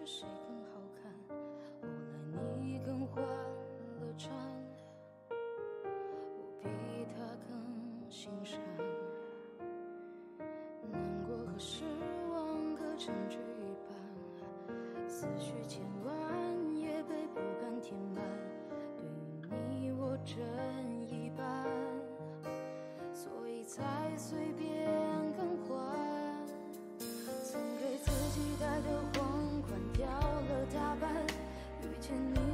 谁更好看？后来你更换了trang，我比他更心善。难过和失望各成剧一半，思绪千万也被不甘填满。对于你我真一般，所以才随便更换。曾给自己戴的皇冠掉了大半，遇见你